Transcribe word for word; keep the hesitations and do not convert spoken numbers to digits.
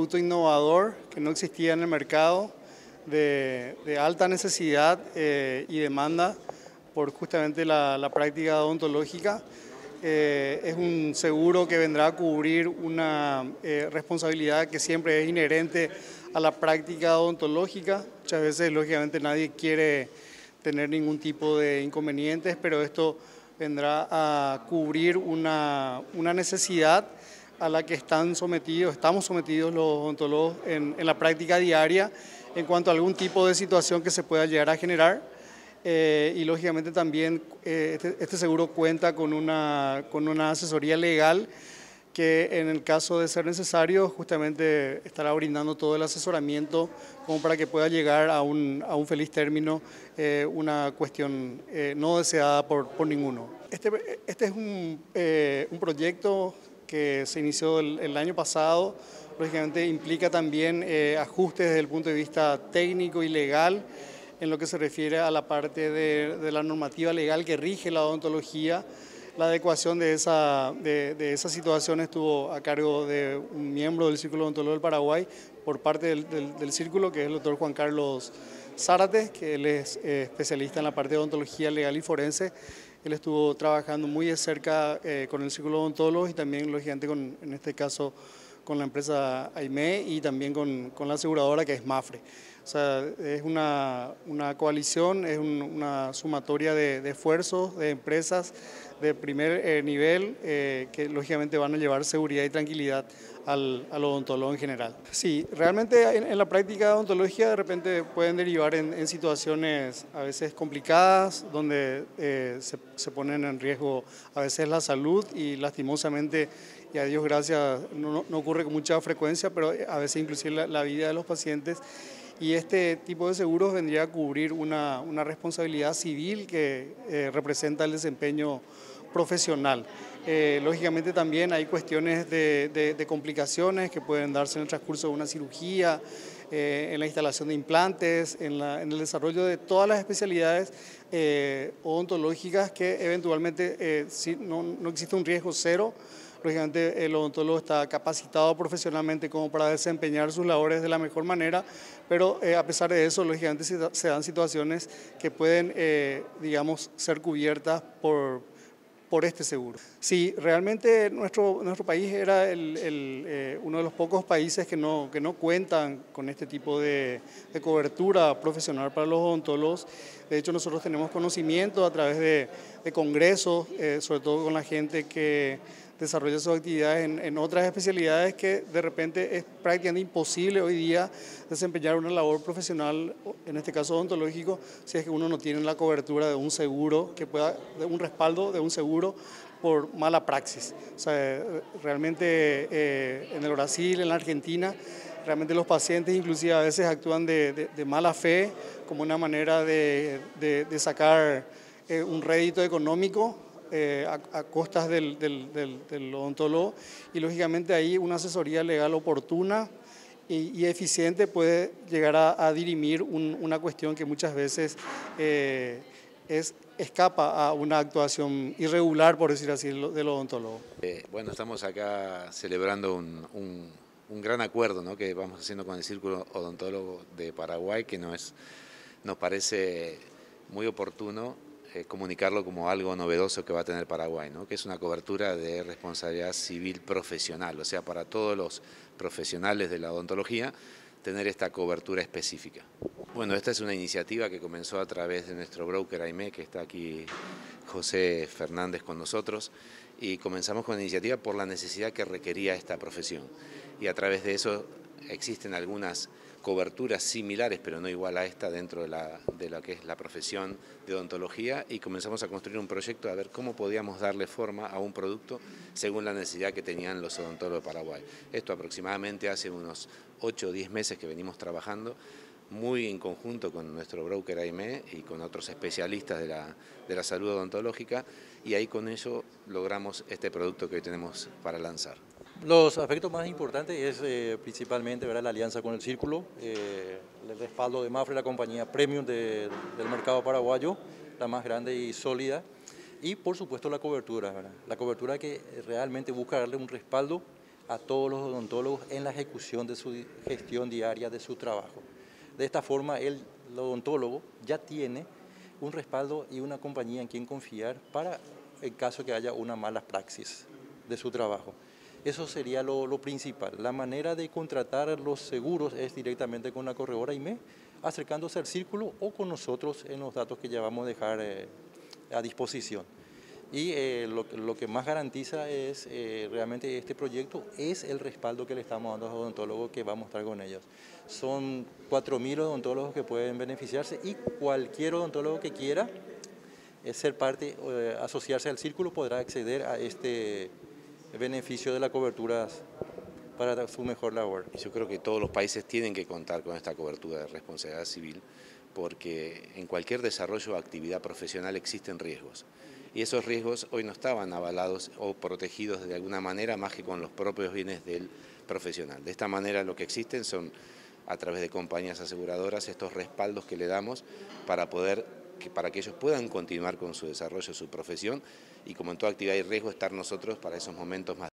producto innovador que no existía en el mercado, de, de alta necesidad eh, y demanda por justamente la, la práctica odontológica. Eh, es un seguro que vendrá a cubrir una eh, responsabilidad que siempre es inherente a la práctica odontológica. Muchas veces, lógicamente, nadie quiere tener ningún tipo de inconvenientes, pero esto vendrá a cubrir una, una necesidad a la que están sometidos, estamos sometidos los odontólogos en, en la práctica diaria en cuanto a algún tipo de situación que se pueda llegar a generar. Eh, y lógicamente también eh, este, este seguro cuenta con una, con una asesoría legal que en el caso de ser necesario justamente estará brindando todo el asesoramiento como para que pueda llegar a un, a un feliz término eh, una cuestión eh, no deseada por, por ninguno. Este, este es un, eh, un proyecto que se inició el, el año pasado, lógicamente implica también eh, ajustes desde el punto de vista técnico y legal en lo que se refiere a la parte de, de la normativa legal que rige la odontología. La adecuación de esa, de, de esa situación estuvo a cargo de un miembro del Círculo Odontológico del Paraguay por parte del, del, del Círculo, que es el doctor Juan Carlos Zárate, que él es eh, especialista en la parte de odontología legal y forense. Él estuvo trabajando muy de cerca eh, con el Círculo de Odontólogos y también, lógicamente, con, en este caso, con la empresa AIME y también con, con la aseguradora que es MAPFRE. O sea, es una, una coalición, es un, una sumatoria de, de esfuerzos de empresas de primer eh, nivel eh, que lógicamente van a llevar seguridad y tranquilidad al, al odontólogo en general. Sí, realmente en, en la práctica odontológica de repente pueden derivar en, en situaciones a veces complicadas, donde eh, se, se ponen en riesgo a veces la salud y lastimosamente, y a Dios gracias, no, no ocurre con mucha frecuencia, pero a veces inclusive la, la vida de los pacientes. Y este tipo de seguros vendría a cubrir una, una responsabilidad civil que eh, representa el desempeño profesional. Eh, lógicamente también hay cuestiones de, de, de complicaciones que pueden darse en el transcurso de una cirugía, eh, en la instalación de implantes, en, la, en el desarrollo de todas las especialidades eh, odontológicas que eventualmente eh, si no, no existe un riesgo cero. Lógicamente el odontólogo está capacitado profesionalmente como para desempeñar sus labores de la mejor manera, pero eh, a pesar de eso, lógicamente se, se dan situaciones que pueden, eh, digamos, ser cubiertas por, por este seguro. Sí, realmente nuestro, nuestro país era el, el, eh, uno de los pocos países que no, que no cuentan con este tipo de, de cobertura profesional para los odontólogos. De hecho, nosotros tenemos conocimiento a través de, de congresos, eh, sobre todo con la gente que desarrolla sus actividades en, en otras especialidades que de repente es prácticamente imposible hoy día desempeñar una labor profesional, en este caso odontológico, si es que uno no tiene la cobertura de un seguro, que pueda, de un respaldo de un seguro por mala praxis. O sea, realmente eh, en el Brasil, en la Argentina, realmente los pacientes inclusive a veces actúan de, de, de mala fe como una manera de, de, de sacar eh, un rédito económico Eh, a, a costas del, del, del, del odontólogo, y lógicamente ahí una asesoría legal oportuna y, y eficiente puede llegar a, a dirimir un, una cuestión que muchas veces eh, es, escapa a una actuación irregular, por decir así, del odontólogo. Eh, bueno, estamos acá celebrando un, un, un gran acuerdo, ¿no?, que vamos haciendo con el Círculo Odontólogo de Paraguay, que nos, nos parece muy oportuno Eh, comunicarlo como algo novedoso que va a tener Paraguay, ¿no?, que es una cobertura de responsabilidad civil profesional, o sea, para todos los profesionales de la odontología, tener esta cobertura específica. Bueno, esta es una iniciativa que comenzó a través de nuestro broker AIME, que está aquí José Fernández con nosotros, y comenzamos con la iniciativa por la necesidad que requería esta profesión. Y a través de eso existen algunas coberturas similares, pero no igual a esta, dentro de, la, de lo que es la profesión de odontología, y comenzamos a construir un proyecto a ver cómo podíamos darle forma a un producto según la necesidad que tenían los odontólogos de Paraguay. Esto aproximadamente hace unos ocho o diez meses que venimos trabajando, muy en conjunto con nuestro broker AIME y con otros especialistas de la, de la salud odontológica, y ahí con ello logramos este producto que hoy tenemos para lanzar. Los aspectos más importantes es eh, principalmente, ¿verdad?, la alianza con el Círculo, eh, el respaldo de MAPFRE, la compañía premium de, del mercado paraguayo, la más grande y sólida, y por supuesto la cobertura, ¿verdad?, la cobertura que realmente busca darle un respaldo a todos los odontólogos en la ejecución de su gestión diaria de su trabajo. De esta forma, el, el odontólogo ya tiene un respaldo y una compañía en quien confiar para el caso que haya una mala praxis de su trabajo. Eso sería lo, lo principal. La manera de contratar los seguros es directamente con la corredora I M E, acercándose al círculo o con nosotros en los datos que ya vamos a dejar eh, a disposición. Y eh, lo, lo que más garantiza es eh, realmente este proyecto es el respaldo que le estamos dando a los odontólogos que vamos a estar con ellos. Son cuatro mil odontólogos que pueden beneficiarse y cualquier odontólogo que quiera eh, ser parte, eh, asociarse al círculo podrá acceder a este beneficio de la cobertura para su mejor labor. Yo creo que todos los países tienen que contar con esta cobertura de responsabilidad civil porque en cualquier desarrollo o actividad profesional existen riesgos. Y esos riesgos hoy no estaban avalados o protegidos de alguna manera más que con los propios bienes del profesional. De esta manera lo que existen son, a través de compañías aseguradoras, estos respaldos que le damos para poder, que, para que ellos puedan continuar con su desarrollo, su profesión, y como en toda actividad hay riesgo, estar nosotros para esos momentos más